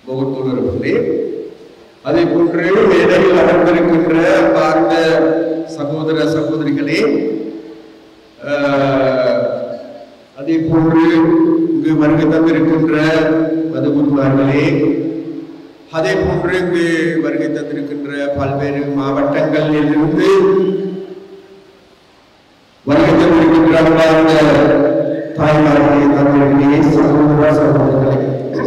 முகத்தூர்களே, அதை போன்று மேடையில் அமர்ந்திருக்கின்ற பார்த்த சகோதர சகோதரிகளே, அதே போன்று இங்கு வருகை தந்திருக்கின்ற மதுகுருமார்களே, அதே போன்று இங்கு வருகை தந்திருக்கின்ற பல்வேறு மாவட்டங்களில் இருந்து வருகை தந்திருக்கின்ற தாய்மார்களே, தந்தைகளே, சகோதர சகோதரிகளே,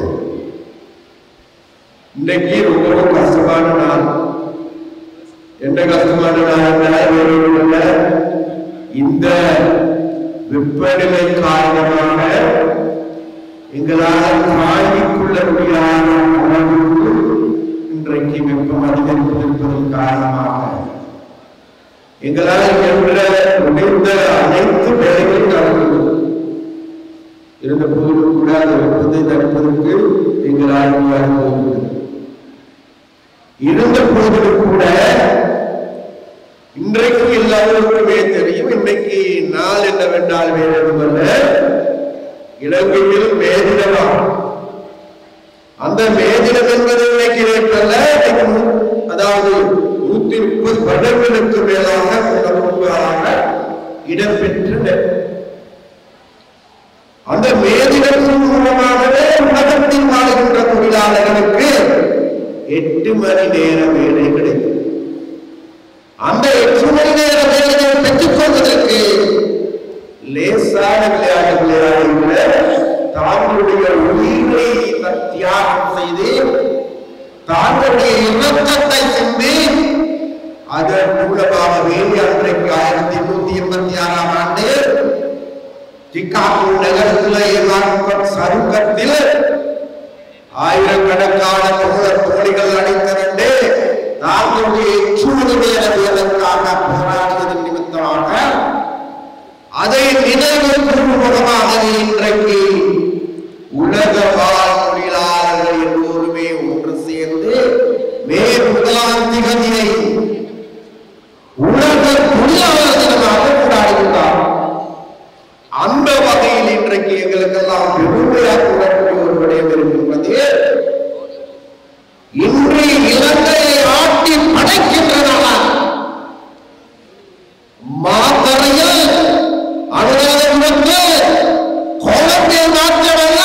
இன்றைக்கு ரொம்ப கஷ்டமான நாள். எந்த கஷ்டமான நாள்? இந்த வெப்பநிலை காரணமாக எங்களால் தாங்கிக் கொள்ள முடியாத அளவுக்கு இன்றைக்கு வெப்பம் அதிகரிப்பதன் காரணமாக எங்களால் என்ற முடிந்த அனைத்து வேலைகளும் நடந்தது. இருந்த போதிலும் கூட அந்த வெப்பத்தை தடுப்பதற்கு எங்களால் போகிறது. இருந்த போதிலும் கூட இன்றைக்கு எல்லாருக்குமே தெரியும், இன்றைக்கு நாள் என்னவென்றால் வேறொன்றுமல்ல, இலங்கையில் மே தினம். அந்த மே தினம் என்பது இன்னைக்கு நேற்றல்ல, அதாவது 130 வருடங்களுக்கு மேலாக இடம்பெற்ற அந்த மே தினத்தின் மூலமாகவே உலகத்தில் வாழ்கின்ற தொழிலாளர்களுக்கு 8 மணி நேர வேலை கிடைக்கும். அந்த 8 மணி நேர வேலையை பெற்றுக் கொள்வதற்கு லேசான விளையாடுகிற தாங்களுடைய உயிரை தியாகம் செய்து தாங்களுடைய இரத்தத்தை சிந்தி அதன் மூலமாகவே அன்றைக்கு 1886ஆம் ஆண்டு சிகாகோ நகரத்தில் சருக்கத்தில் ஆயிரக்கணக்கான தோழிகள் அணிந்திரண்டு தாங்களுடைய சூழ்நிலைக்காக போராடுவதன் நிமித்தமாக அதை நினைவு பூர்வமாக இன்றைக்கு உலக வாழ் தொழிலாளர்கள் எல்லோருமே ஒன்று சேர்ந்து மே 1ஆம் தேதியை உலக தொழிலாளர் தினமாக கொண்டாடுகிறார். அந்த வகையில் இன்றைக்கு எங்களுக்கெல்லாம் பெருமையாக கூறக்கூடிய ஒரு விடயம் இருக்கின்றது. இன்று இலங்கையை ஆட்டி படைக்கின்றன மாத்தரையில் அனுராதபுரத்து கோலத்தை மாற்றமல்ல,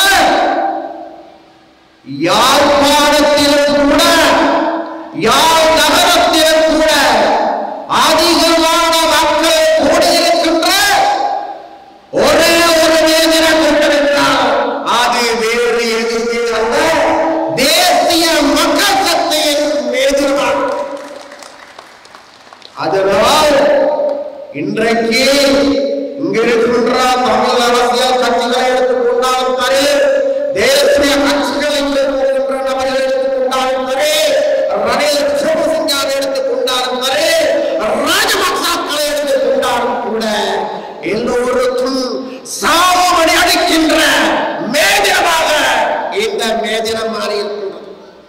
யாழ்ப்பாணத்திலும் கூட யாழ் நகரத்திலும் கூட அதிகமான மக்கள் கூடியிருக்கின்ற ஒரே ஒரு நேரம் கொண்டிருக்கிறார். அது வேறு எதுவுமே அல்ல, தேசிய மக்கள் சக்தியின் எதிர்வான். அதனால் இன்றைக்கு இங்கிருக்கின்ற தமிழ் அரசியல் கட்சிகளை எடுத்துக்கொண்டாலும் சரி, தேசிய கட்சிகள் இருக்கின்ற நபர்கள் எடுத்துக்கொண்டாலும் சரி, ரணில் விக்ரமசிங்காவை எடுத்துக்கொண்டாலும் சரி, ராஜபக்சக்களை எடுத்துக்கொண்டாலும் கூட எல்லோருக்கும் சாவமணி அடிக்கின்ற மேதினமாக இந்த மேதினம் மாறி இருக்கின்றது.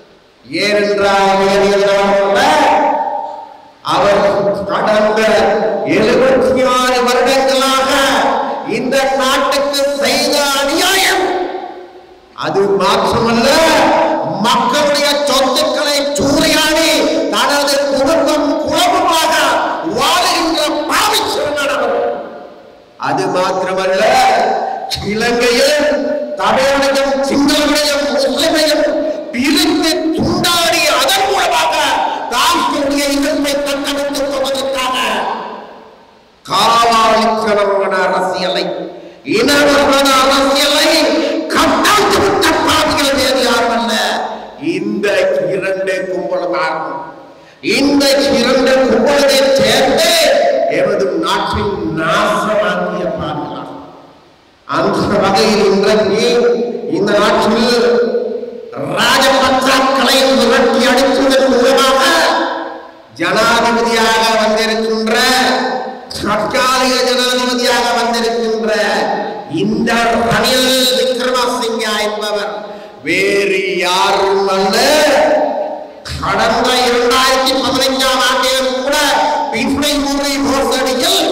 ஏனென்றால் அவர் கடந்த 76 வருடங்களாக இந்த நாட்டுக்கு செய்த அநியாயம் அது மாற்றமல்ல, மக்களுடைய சொத்துக்களை சூறையாடி தனது குடும்பம் குழப்பமாக வாழுகின்ற பாவிச்சவர். அது மாத்திரமல்ல, இலங்கையில் தமிழனையும் சிங்களவனையும் முஸ்லிமையும் பிரித்து துண்டாடி அதன் மூலமாக தாங்களுடைய இருப்பை தக்கவைத்துக் கொள்வதற்காக காவாளித்தனமான அரசியலை, இனவர்மன அரசியலை கட்டாத்து விட்ட பாவிகள் வேறு யாரும் அல்ல, இந்த 2 கும்பலமாகும். இந்த 2 கும்பலத்தை சேர்ந்து எமது நாட்டின் நாசமாக்கிய பாவிகளாகும். அந்த வகையில் இன்றைக்கு இந்த நாட்டில் ராஜபக்சக்களை விரட்டி அடிப்பதன் மூலமாக ஜனாதிபதியாக வந்திருக்கின்ற, தற்காலிக ஜனாதிபதியாக வந்திருக்கின்ற இந்த ரணில் விக்ரமசிங்க என்பவர் வேறு யாரும் அல்ல, கடந்த 2015ஆம் ஆண்டிலும் கூட பின்னை முறை மோசடியில்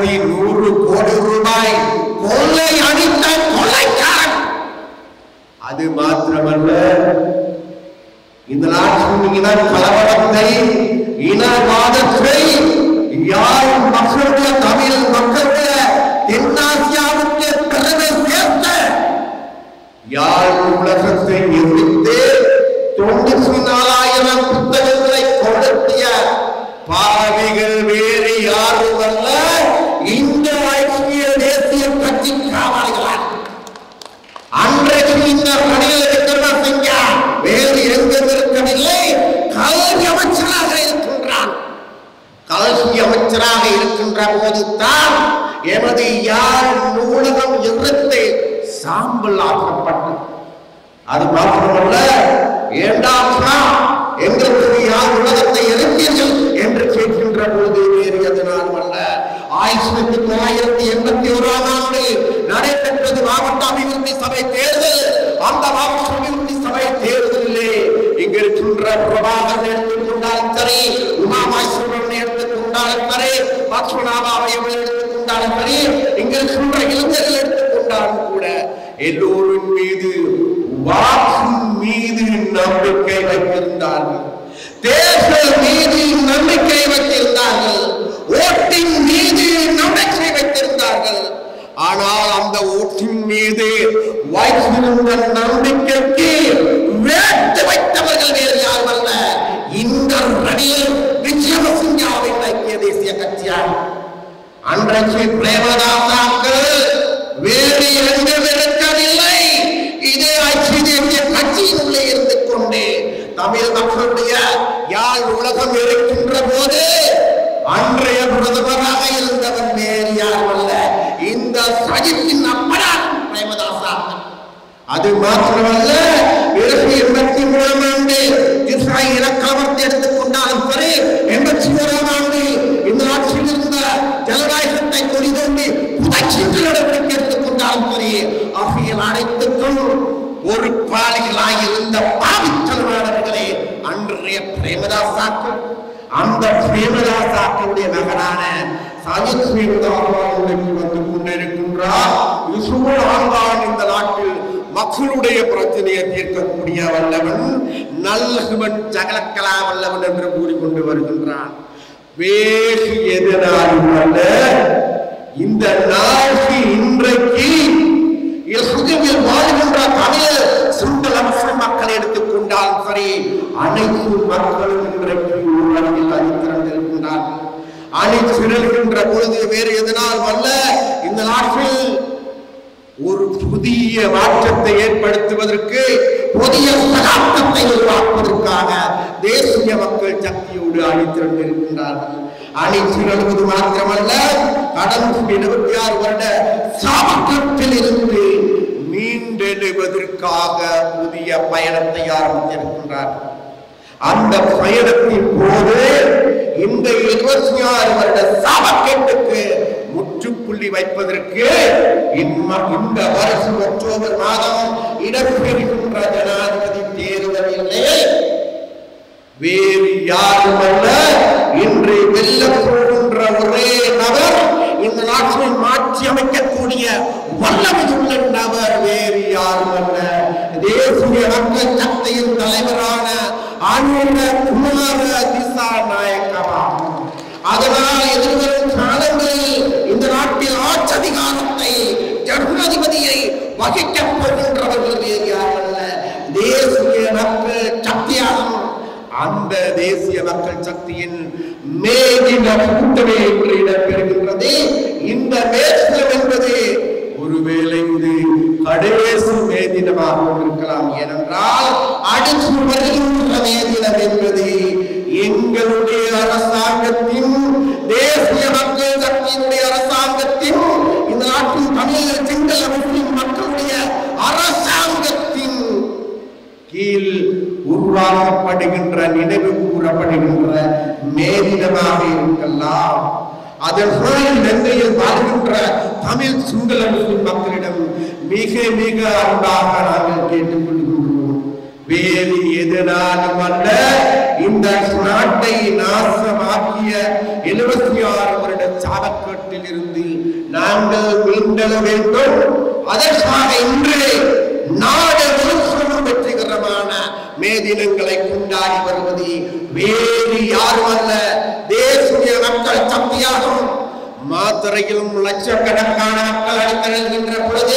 1100 கோடி ரூபாய் கொள்ளை அடித்த கொள்ளைக்காரன். அது மாத்திரமல்ல, இந்த நாட்டின் இன கலவரத்தை, இனவாதத்தை யார் மக்களுடைய, தமிழ் மக்களுடைய தென்னாசியாவுக்கு பெருமை சேர்த்த யாழ் உலகத்தை எதிர்த்து 94,000 புத்தகங்களை கொடுத்திய பாவிகள் வேறு யாரும் அல்ல, இந்த ஐக்கிய தேசிய கட்சி காவலர்களால். அன்றைக்கு இந்த பணியில் இருக்கிறவர் செஞ்சா வேறு எங்கும் இருக்கவில்லை, கல்வி அமைச்சராக இருக்கின்றான். கல்வி அமைச்சராக இருக்கின்ற போதுதான் எமது யாழ் நூலகம் எதிர்த்து சாம்பல் ஆக்கப்பட்டது. அது மாத்திரமல்ல, ஏண்டாமா எங்களுக்கு யாழ் உலகத்தை எரித்தீர்கள் என்று கேட்கின்ற போது வேறு எதனாலும் அல்ல, 1981ஆம் ஆண்டு நடைபெற்றது மாவட்ட அபிவிருத்தி சபை தேர்தல். அந்த மாவட்ட அபிவிருத்தி சபை தேர்தலிலே இங்க இருக்கின்ற பிரபாகரன் எடுத்துக்கொண்டாலும் சரி, உமாமேஸ்வரன் எடுத்துக்கொண்டாலும் சரி, லட்சுமணாபாவை எடுத்துக்கொண்டாலும் சரி, இங்க இருக்கின்ற இளைஞர்கள் எடுத்துக்கொண்டாலும் கூட எல்லோரின் மீது வாக்கின் மீது நம்பிக்கை வைத்திருந்தார்கள், தேர்தல் மீது நம்பிக்கை வைத்திருந்தார்கள், ஓட்டின் மீது நம்பிக்கை வைத்திருந்தார்கள். ஆனால் அந்த ஓட்டின் மீது வைத்திருந்த நம்பிக்கைக்கு வேட்டு வைத்தவர்கள் வேறு யாரும் அல்ல, இந்த ரணில் விக்ரமசிங்காவின் ஐக்கிய தேசிய கட்சியார். அன்றைக்கு பிரேமதாசாக்கள் வேறு எங்கும் இருக்கவில்லை, இதே ஐக்கிய தேசிய கட்சியினுள்ளே இருந்து கொண்டு தமிழ் மக்களுடைய யாழ் உலகம் இருக்கின்ற போது அன்றைய பிரதமராக இருந்தவர் வேறு யாரும் அல்ல, இந்த சஜித்தின் அப்பனார் பிரேமதாசாக்கள். அது மாத்திரமல்ல, 1983ஆம் ஆண்டு இஸ்ராயல் இலக்காமத்தை எடுத்துக்கொண்டாலும் சரி, 81ஆம் ஆண்டு இந்த ஆட்சியில் இருந்த ஜனநாயகத்தை கொடிதோண்டி புதைச்சிட்டு நடவடிக்கை எடுத்துக்கொண்டாலும் சரி, அவையில் அனைத்துக்கும் பொறுப்பாளிகளாக இருந்த பாவித்தனமானவர்களே அன்றைய பிரேமதாசாக்கள். அந்த பிரேமதாசாக்களுடைய மகனான சஜித் பிரேமதாசாவுடன் வந்து கொண்டிருக்கின்றார். இந்த நாட்டில் மக்களுடைய பிரச்சனையை தீர்க்கக்கூடிய வல்லவன், நல்லவன், சகலக்கலா வல்லவன் என்று கூறிக்கொண்டு வருகின்றான். வேறு எதனாலும் அல்ல, இந்த நாடு இன்றைக்கு வாழ்கின்ற தமிழ் சுண்டல முஸ்லிம் மக்களை எடுத்துக்கொண்டாலும் சரி, அனைத்து மக்களும் இன்றைக்கு ஊரடங்கில் அணிதிரண்டிருக்கின்றார்கள். அணிதிரள்கின்ற பொழுது வேறு எதனாலும் அல்ல, இந்த நாட்டில் ஒரு புதிய மாற்றத்தை ஏற்படுத்துவதற்கு, புதிய சகாப்தத்தை உருவாக்குவதற்காக தேசிய மக்கள் சக்தியோடு அணிதிரண்டிருக்கின்றார்கள். அணிதிரள்வது மாத்திரமல்ல, கடந்த 26 வருட சாபத்தில் இருந்து மீண்டெழுவதற்காக புதிய பயணத்தை ஆரம்பித்திருக்கின்றார்கள். அந்த பயணத்தின் போது இந்த 26 வருட சாபக்கேட்டுக்கு முற்றுப்புள்ளி வைப்பதற்கு இந்த வருஷம் அக்டோபர் மாதம் இடம்பெறுகின்ற ஜனாதிபதி தேர்தலிலே வேறு யாரும் அல்ல, இன்று வெல்ல போகின்ற ஒரே நபர், இந்த நாட்டை மாற்றி அமைக்கக்கூடிய வல்லமையுள்ள நபர் வேறு யாரும் அல்ல, தேசிய மக்கள் சக்தியின் தலைவரான அனுர குமார திசாநாயக்கவாகும். அதனால் எதிர்வரும் காலங்களில் இந்த நாட்டில் ஆட்சி அதிகாரத்தை, ஜனாதிபதியை வகிக்கப் போகின்றவர்கள் வேறு யாரும் அல்ல, தேசிய மக்கள் சக்தியாகும். அந்த தேசிய மக்கள் சக்தியின் மேதின கூட்டமே என்று இடம்பெறுகின்றது. இந்த மேதினம் என்பது ஒருவேளை இது கடைசி மேதினமாக இருக்கலாம். ஏனென்றால் அடுத்து வருகின்ற மேதினம் என்பது எங்களுடைய அரசாங்கத்தின், தேசிய மக்கள் சக்தியினுடைய அரசாங்கத்தின், இந்த நாட்டின் தமிழ் சிங்கள முஸ்லிம் மக்களுடைய அரசாங்கத்தின் கீழ் உருவாக்கப்படுகின்ற, நினைவு கூறப்படுகின்ற மேதினமாக இருக்கலாம். அதனால் இலங்கையில் வாழ்கின்ற தமிழ் சிங்கள முஸ்லிம் மக்களிடம் மிக மிக அன்பாக நாங்கள் கேட்டுக்கொள்கின்றோம். வேறு எதனாலும் அல்ல, இந்த நாட்டை நாசமாக்கிய 76 வருட சாபக்கேட்டில் இருந்து நாங்கள் மீண்டெழ வேண்டும். அதற்காக இன்று நாடு தினங்களை கொண்டாடி வருவது வேறு யாரும் அல்ல, தேசிய மக்கள் சக்தியாகும். மாத்திரையிலும் லட்சக்கணக்கான மக்கள் அணிதிரள்கின்ற பொழுது,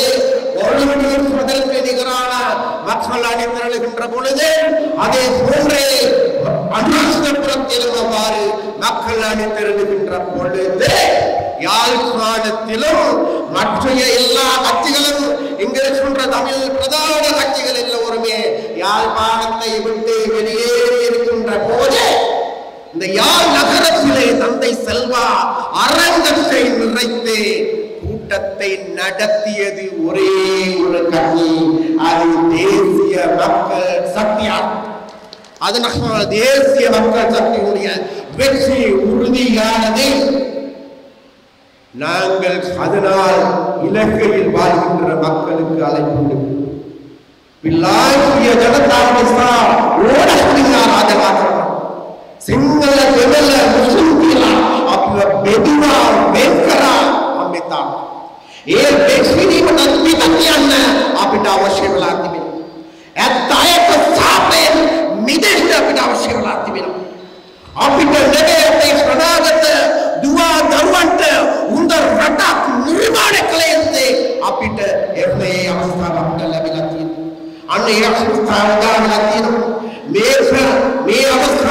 நிகரான மக்கள் அணிதிரளுகின்ற பொழுது, அதே போன்றே அனுராதபுரத்திலும் அவ்வாறு மக்கள் அணிதிரளுகின்ற பொழுது, யாழ்ப்பாணத்திலும் மற்ற எல்லா கட்சிகளும் இங்கு இருக்கின்ற தமிழ் பிரதான கட்சிகள் எல்லோருமே யாழ்ப்பாணத்தை விட்டு வெளியேறி இருக்கின்ற போது, இந்த யாழ் நகரத்திலே தந்தை செல்வா அரங்கத்தை நிறைத்து கூட்டத்தை நடத்தியது ஒரே ஒரு கட்சி, அது தேசிய மக்கள் சக்தியாகும். அதனால தேசிய மக்கள் சக்தியுடைய வெற்றி உறுதியானது. நாங்கள் அதனால் இலங்கையில் வாழ்கின்ற மக்களுக்கு அழைப்பு பிள்ளாகிய ஜனதா सिंगल केवल मुस्लिम किला आपला बेदुवा बेकरा अमिता ये बेसविनी मतंती तकियान आपटा अवश्य लागती बिल एतायक सापे मिदेश आपटा अवश्य लागती बिल आपटा नगे ते शरणागत दुआ दरवंट उंदर रटक निर्माण कलेंते आपटा एवने अवस्था आपटा लबिलाती अन्य अवस्था उदाहरणाती मे अवस्था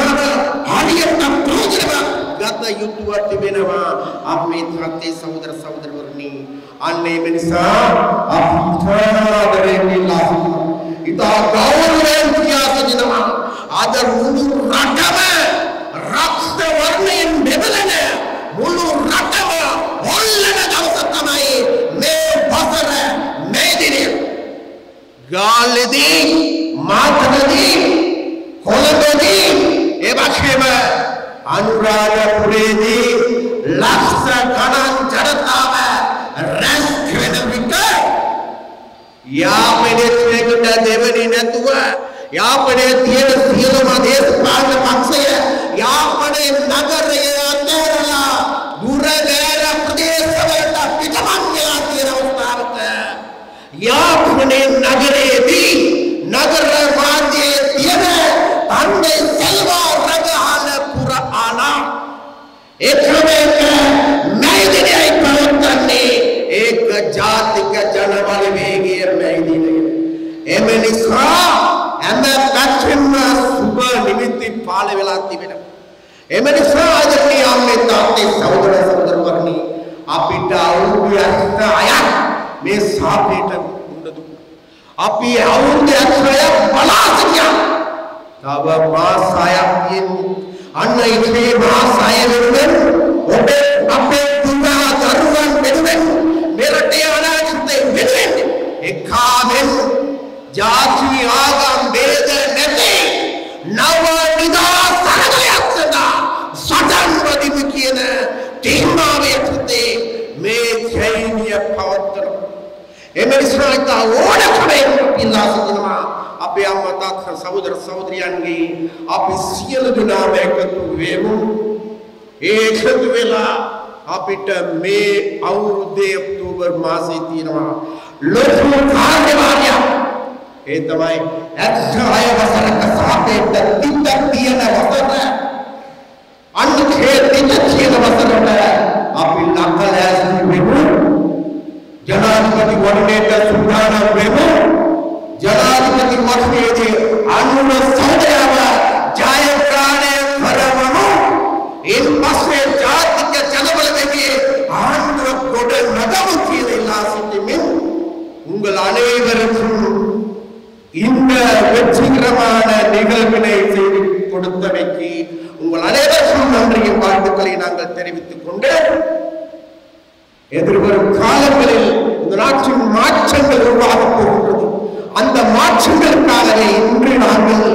gata yutuwa tibenama apne thate saudara saudaravarni anne menisa apithadare lasu ita gauren kiya sajinama adar mulu ratama raksta varnen bebelana mulu ratama hollana dawasa tamai me basara medine galidi matnadi kolabedi ebakshema अनुराधपुरेदी लक्ष्य गणन जड़ताव रेस्क्यून vicar यापने चेकुटा देवनी नतुआ यापने तीर seal Madhesh पांच पक्षय यापने नगर या तेरला दूरगैर प्रदेश वेटा पिटमंगला तीर उस्तावत यापने नगरे दी नगर माजे तीर तंदे सेल्वा एक मैदिने आई प्रवक्तने एक जाति का जनवाले भेगे मैदिने एमनिसा एम पैट्रिन सुबह निमित्ति पाले वेलाती बेटा एमनिसा आजनी आमने ताते सहोदर सहोदरवरनी आपिटा उंगे अस्ता आया में सापेटन उंडदु आपी औंगे अस्ता बलासकिया तब मास आया इन अन्ना इतने मास आए बिरुवन ओटे अपने दुआ दरुवन बिरुवन मेरा टेआना चुते बिरुवन एक खामिन जाति आगम बेद नते नवा निदा सरगयात्सदा सदन वदी मुकियन टीमा वेचते मे छैनिय पवत्र एमरिसनाता ओडा खबे पिल्ला सदनमा අපේ අම්මා තාත්තා සහෝදර සහෝදරියන්ගේ අපි සියලු දෙනාම එකතු වෙමු. ඒ එකතු වෙලා අපිට මේ අවුරුද්දේ ඔක්තෝබර් මාසයේ තියෙනවා ලොකු කාර්යභාරයක්. ඒ තමයි 76 වසරක සාපේක්ෂ තිබ්බක් තියෙන වසර. අන්න හේතිච්ච තියෙන වසරට අපි ලක්කලෑස්ති වෙමු. ජනාධිපති වඩනේට සූදානම් වෙමු. जनाधिपति मठमेजे अनुर सौदयाव जयप्राणे परमनु इन पस्वे जाति के जनबल वेगे आंध्र कोड नगमु कीलासितिमिन उंगल अनेवरुक्कुम இந்த வெற்றிகரமான நிகழ்வினை செய்து கொடுத்தமைக்கு உங்கள் அனைவருக்கும் நன்றியும் வாழ்த்துக்களை நாங்கள் தெரிவித்துக் கொண்டு எதிர்வரும் காலங்களில் இந்த நாட்டின் மாற்றங்கள் உருவாகப் போகின்றது. அந்த மாற்றங்களுக்காகவே இன்று நாங்கள்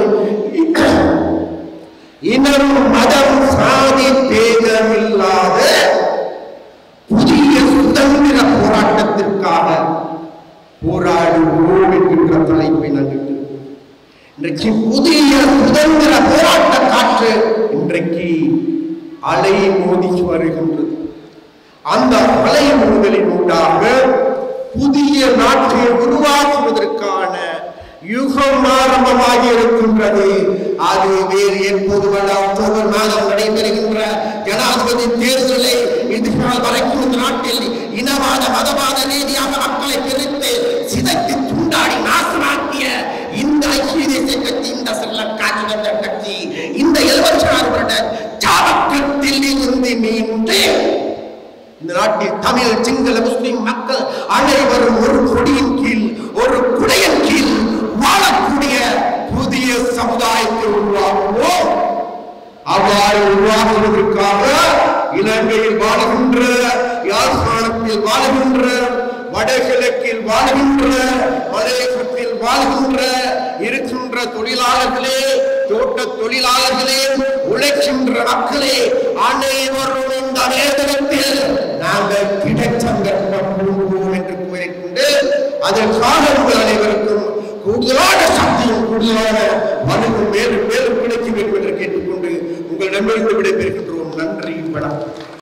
இனம் மதம் சாதி பேதமில்லாத புதிய சுதந்திர போராட்டத்திற்காக போராடுவோம் என்கின்ற தலைப்பை நாங்கள் இன்றைக்கு புதிய சுதந்திர போராட்ட காற்று இன்றைக்கு அலை மோதி வருகின்றது. அந்த அலை மோதலின் ஊடாக புதிய நாட்டை உருவாக்குவதற்கான யுகம் ஆரம்பமாகி இருக்கின்றது. அது வேறு எப்போது அக்டோபர் மாதம் நடைபெறுகின்ற ஜனாதிபதி தேர்தலை இதுநாள் வரைக்கும் இந்த நாட்டில் இனவாத மதவாத ரீதியாக மக்களை பிரித்து சிதைத்து துண்டாடி நாசமாக்கிய இந்த ஐக்கிய தேசிய கட்சி, இந்த செல்ல காட்சி வந்த கட்சி, இந்த 76 வருட ஜாபக்கத்தில் இருந்து மீண்டு இந்த நாட்டில் தமிழ், சிங்கள, முஸ்லிம் மக்கள் அனைவரும் ஒரு கொடியின் கீழ், ஒரு குடையின் கீழ் வாழக்கூடிய புதிய சமுதாயத்தை உருவாக்குவோம். அவ்வாறு உருவாக்குவதற்காக இலங்கையில் வாழுகின்ற, யாழ்ப்பாணத்தில் வாழுகின்ற, வடகிழக்கில் வாழுகின்ற, மலையகத்தில் வாழுகின்ற இருக்கின்ற தொழிலாளர்களே, தோட்ட தொழிலாளர்களே, உழைக்கின்ற மக்களே, அனைவரும் இந்த வேதனத்தில் நாங்கள் கிடைச்சங்கற்போம் என்று கூறிக்கொண்டு அதற்காக உங்கள் அனைவருக்கும் கூடுதலான சக்தியும் கூடுதலான வலுவும் மேலும் மேலும் கிடைக்கும் என்பதை கேட்டுக்கொண்டு உங்களிடமிருந்து விடைபெறுகின்றோம். நன்றி, வணக்கம்.